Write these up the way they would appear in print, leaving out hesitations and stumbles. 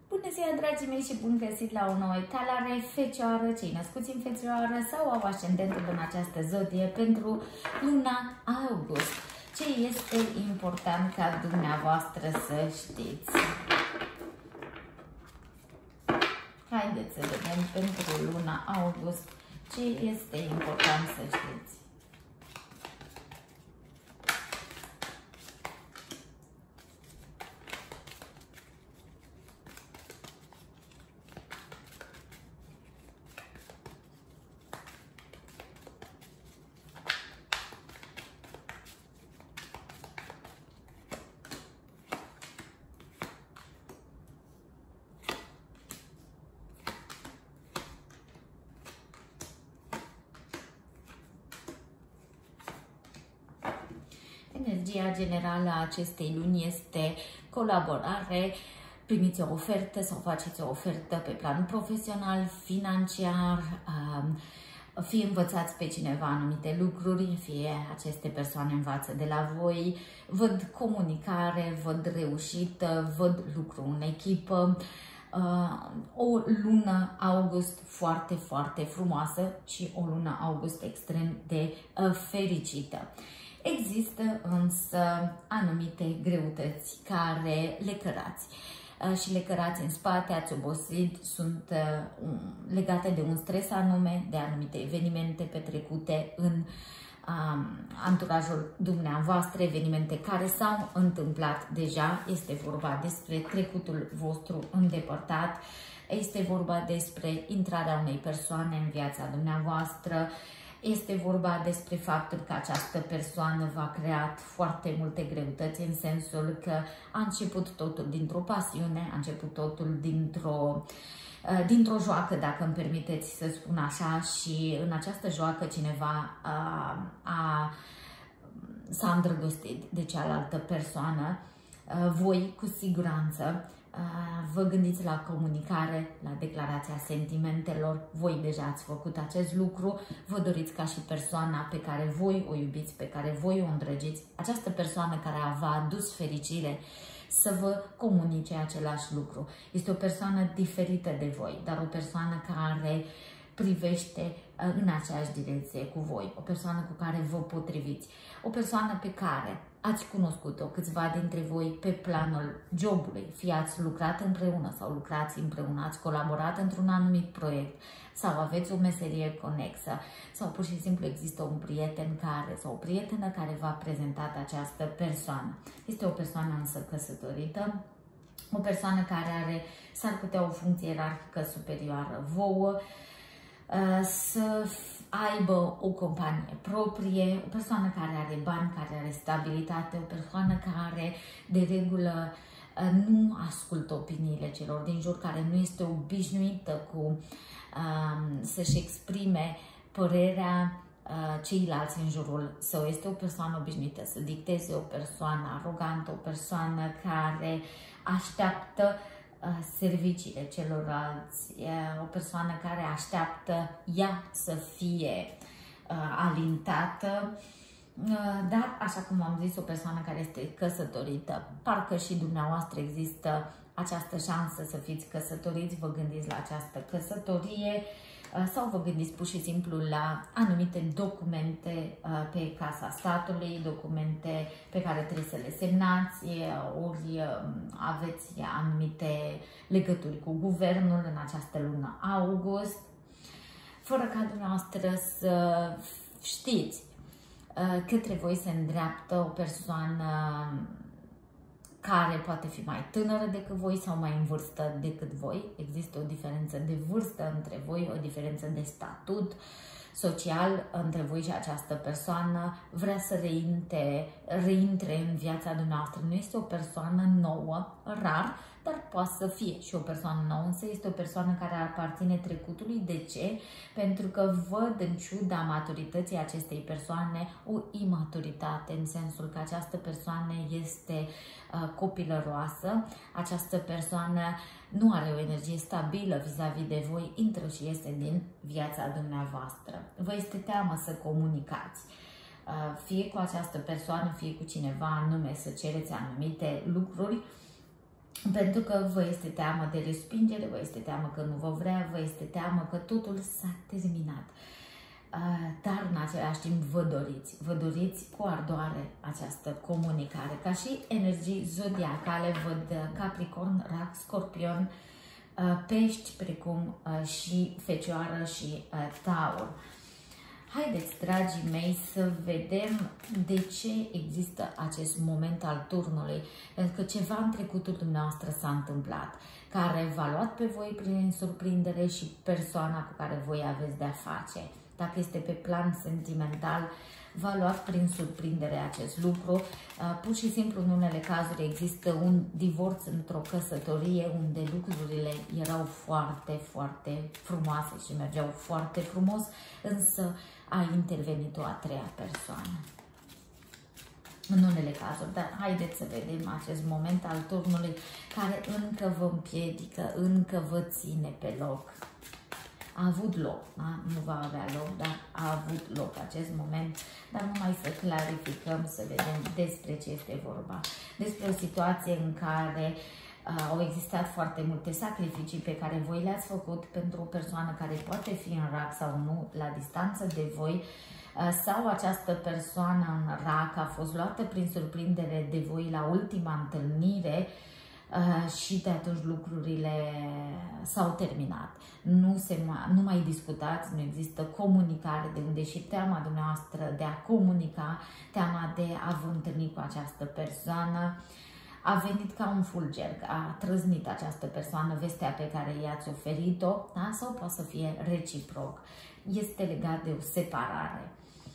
Bună ziua, dragii mei, și bun găsit la o nouă etalare. Fecioară, cei născuți în fecioară sau au ascendentul în această zodie pentru luna august. Ce este important ca dumneavoastră să știți? Haideți să vedem pentru luna august ce este important să știți. Energia generală a acestei luni este colaborare, primiți o ofertă sau faceți o ofertă pe plan profesional, financiar, fie învățați pe cineva anumite lucruri, fie aceste persoane învață de la voi, văd comunicare, văd reușită, văd lucru în echipă. O lună august foarte, foarte frumoasă și o lună august extrem de fericită. Există însă anumite greutăți care le cărați și le cărați în spate, ați obosit, sunt legate de un stres anume, de anumite evenimente petrecute în anturajul dumneavoastră, evenimente care s-au întâmplat deja. Este vorba despre trecutul vostru îndepărtat, este vorba despre intrarea unei persoane în viața dumneavoastră. Este vorba despre faptul că această persoană v-a creat foarte multe greutăți, în sensul că a început totul dintr-o pasiune, a început totul dintr-o joacă, dacă îmi permiteți să spun așa, și în această joacă cineva s-a îndrăgostit de cealaltă persoană. Voi, cu siguranță, vă gândiți la comunicare, la declarația sentimentelor, voi deja ați făcut acest lucru, vă doriți ca și persoana pe care voi o iubiți, pe care voi o îndrăgiți, această persoană care v-a adus fericire, să vă comunice același lucru. Este o persoană diferită de voi, dar o persoană care privește în aceeași direcție cu voi, o persoană cu care vă potriviți, o persoană pe care ați cunoscut-o, câțiva dintre voi, pe planul jobului, fie ați lucrat împreună sau lucrați împreună, ați colaborat într-un anumit proiect sau aveți o meserie conexă sau pur și simplu există un prieten sau o prietenă care v-a prezentat această persoană. Este o persoană însă căsătorită, o persoană care s-ar putea o funcție ierarhică superioară vouă, să aibă o companie proprie, o persoană care are bani, care are stabilitate, o persoană care de regulă nu ascultă opiniile celor din jur, care nu este obișnuită cu să-și exprime părerea ceilalți în jurul său. Este o persoană obișnuită să dicteze, o persoană arogantă, o persoană care așteaptă serviciile celorlalți, o persoană care așteaptă ea să fie alintată, dar, așa cum am zis, o persoană care este căsătorită. Parcă și dumneavoastră există această șansă să fiți căsătoriți, vă gândiți la această căsătorie sau vă gândiți pur și simplu la anumite documente pe Casa Statului, documente pe care trebuie să le semnați, ori aveți anumite legături cu guvernul în această lună august, fără ca dumneavoastră să știți către voi se îndreaptă o persoană care poate fi mai tânără decât voi sau mai în vârstă decât voi. Există o diferență de vârstă între voi, o diferență de statut social între voi și această persoană. Vrea să reintre în viața dumneavoastră. Nu este o persoană nouă, rar, dar poate să fie și o persoană nouă, însă este o persoană care aparține trecutului. De ce? Pentru că văd, în ciuda maturității acestei persoane, o imaturitate, în sensul că această persoană este copilăroasă, această persoană nu are o energie stabilă vis-a-vis de voi, intră și iese din viața dumneavoastră. Vă este teamă să comunicați, fie cu această persoană, fie cu cineva anume, să cereți anumite lucruri Pentru că vă este teamă de respingere, vă este teamă că nu vă vrea, vă este teamă că totul s-a terminat. Dar în același timp vă doriți cu ardoare această comunicare. Ca și energii zodiacale, văd Capricorn, Rac, Scorpion, Pești, precum și Fecioară și Taur. Haideți, dragii mei, să vedem de ce există acest moment al turnului. Pentru că ceva în trecutul dumneavoastră s-a întâmplat, care v-a luat pe voi prin surprindere și persoana cu care voi aveți de-a face. Dacă este pe plan sentimental, v-a luat prin surprindere acest lucru. Pur și simplu, în unele cazuri, există un divorț într-o căsătorie unde lucrurile erau foarte, foarte frumoase și mergeau foarte frumos, însă a intervenit o a treia persoană. În unele cazuri, dar haideți să vedem acest moment al turnului care încă vă împiedică, încă vă ține pe loc. A avut loc, da? Nu va avea loc, dar a avut loc acest moment, dar numai să clarificăm, să vedem despre ce este vorba. Despre o situație în care au existat foarte multe sacrificii pe care voi le-ați făcut pentru o persoană care poate fi în rac sau nu, la distanță de voi, sau această persoană în rac a fost luată prin surprindere de voi la ultima întâlnire și de atunci lucrurile s-au terminat. Nu mai discutați, nu există comunicare, de unde și teama dumneavoastră de a comunica, teama de a vă întâlni cu această persoană, a venit ca un fulger, a trăznit această persoană vestea pe care i-ați oferit-o, da? Sau poate să fie reciproc. Este legat de o separare.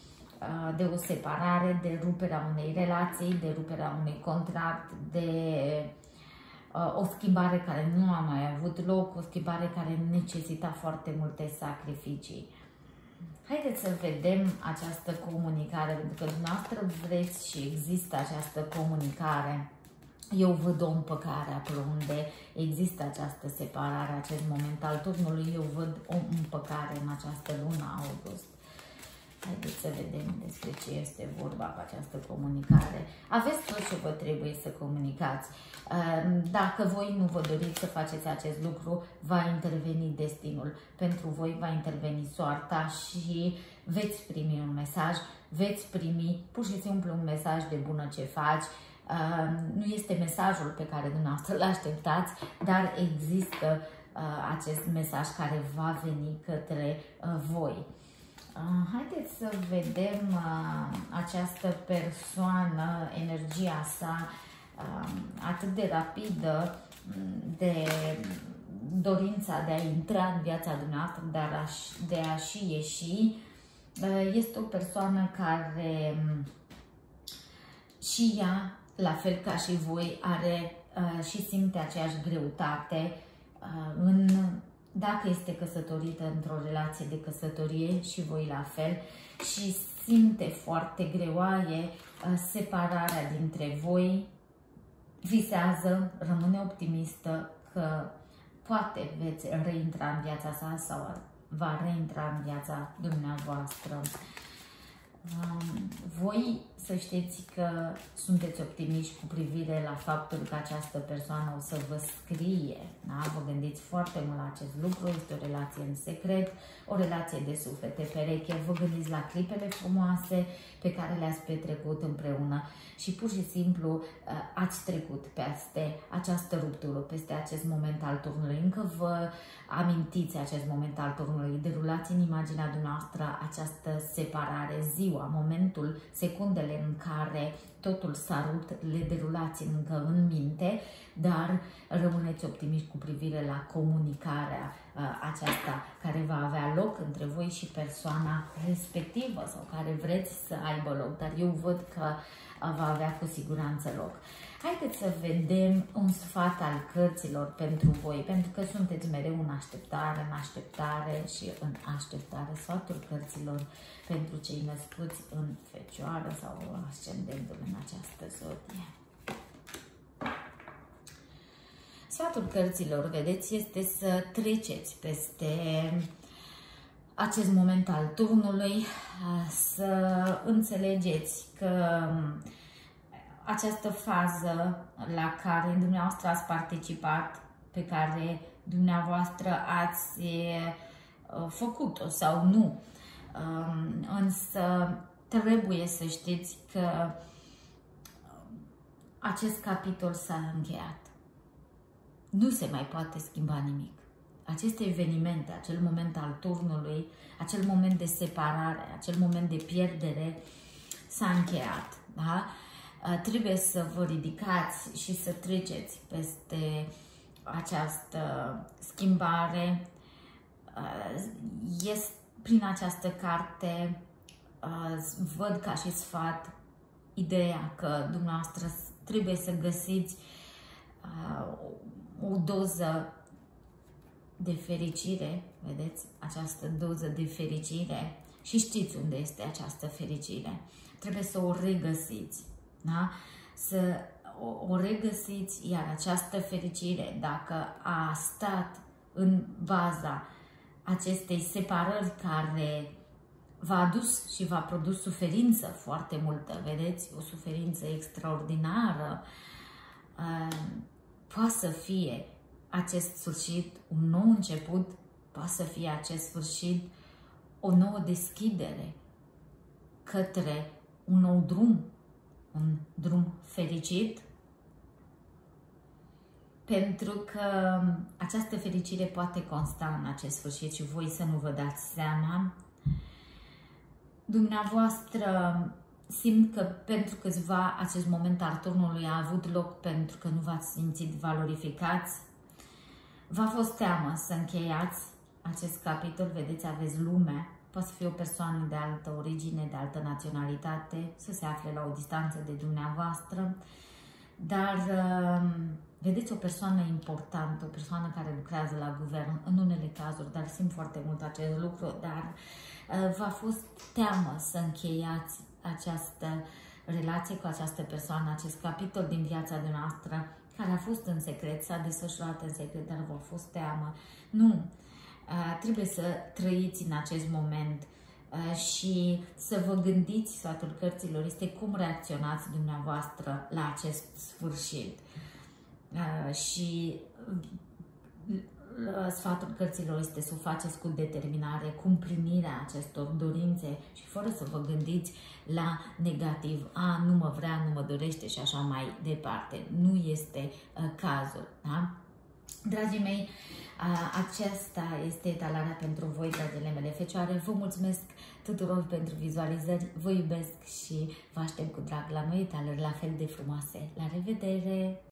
De ruperea unei relații, de ruperea unui contract, de o schimbare care nu a mai avut loc, o schimbare care necesita foarte multe sacrificii. Haideți să vedem această comunicare, pentru că dumneavoastră vreți și există această comunicare. Eu văd o împăcare acolo unde există această separare, acest moment al turnului, eu văd o împăcare în această lună august. Haideți să vedem despre ce este vorba cu această comunicare. Aveți tot ce vă trebuie să comunicați. Dacă voi nu vă doriți să faceți acest lucru, va interveni destinul. Pentru voi va interveni soarta și veți primi un mesaj, veți primi pur și simplu un mesaj de bună ce faci. Nu este mesajul pe care dumneavoastră îl așteptați, dar există acest mesaj care va veni către voi. Haideți să vedem această persoană, energia sa atât de rapidă, de dorința de a intra în viața dumneavoastră, de a și ieși. Este o persoană care și ea, la fel ca și voi, are și simte aceeași greutate dacă este căsătorită într-o relație de căsătorie și voi la fel, și simte foarte greoaie separarea dintre voi, visează, rămâne optimistă că poate veți reintra în viața sa sau va reintra în viața dumneavoastră. Voi să știți că sunteți optimiști cu privire la faptul că această persoană o să vă scrie, da? Vă gândiți foarte mult la acest lucru, este o relație în secret, o relație de suflete pereche, vă gândiți la clipele frumoase pe care le-ați petrecut împreună și pur și simplu ați trecut peste această ruptură, peste acest moment al turnului. Încă vă amintiți acest moment al turnului, derulați în imaginea dumneavoastră această separare, ziua, momentul, secundele în care totul s-a rupt, le derulați încă în minte, dar rămâneți optimiști cu privire la comunicarea aceasta care va avea loc între voi și persoana respectivă sau care vreți să aibă loc, dar eu văd că va avea cu siguranță loc. Haideți să vedem un sfat al cărților pentru voi, pentru că sunteți mereu în așteptare și în așteptare. Sfatul cărților pentru cei născuți în Fecioară sau ascendentul în această zodie. Sfatul cărților, vedeți, este să treceți peste acest moment al turnului, să înțelegeți că această fază la care dumneavoastră ați participat, pe care dumneavoastră ați făcut-o sau nu. Însă trebuie să știți că acest capitol s-a încheiat. Nu se mai poate schimba nimic. Aceste evenimente, acel moment al turnului, acel moment de separare, acel moment de pierdere, s-a încheiat. Da? Trebuie să vă ridicați și să treceți peste această schimbare. Prin această carte văd ca și sfat ideea că dumneavoastră trebuie să găsiți o doză de fericire, vedeți? Această doză de fericire și știți unde este această fericire. Trebuie să o regăsiți, da? Să o regăsiți, iar această fericire, dacă a stat în baza acestei separări care v-a adus și v-a produs suferință foarte multă, vedeți? O suferință extraordinară, poate să fie acest sfârșit un nou început, poate să fie acest sfârșit o nouă deschidere către un nou drum, un drum fericit, pentru că această fericire poate consta în acest sfârșit și voi să nu vă dați seama. Dumneavoastră simt că pentru câțiva acest moment al turnului a avut loc pentru că nu v-ați simțit valorificați. V-a fost teamă să încheiați acest capitol, vedeți, aveți lumea, poate să fie o persoană de altă origine, de altă naționalitate, să se afle la o distanță de dumneavoastră, dar vedeți o persoană importantă, o persoană care lucrează la guvern, în unele cazuri, dar simt foarte mult acest lucru, dar v-a fost teamă să încheiați această relație cu această persoană, acest capitol din viața dumneavoastră, care a fost în secret, s-a desfășurat în secret, dar v-a fost teamă. Nu, trebuie să trăiți în acest moment și să vă gândiți, sfatul cărților este cum reacționați dumneavoastră la acest sfârșit. Și sfatul cărților este să o faceți cu determinare, cu împlinirea acestor dorințe și fără să vă gândiți la negativ, nu mă vrea, nu mă dorește și așa mai departe. Nu este cazul. Da? Dragii mei, aceasta este etalarea pentru voi, dragile mele fecioare. Vă mulțumesc tuturor pentru vizualizări, vă iubesc și vă aștept cu drag la noi etalări la fel de frumoase. La revedere!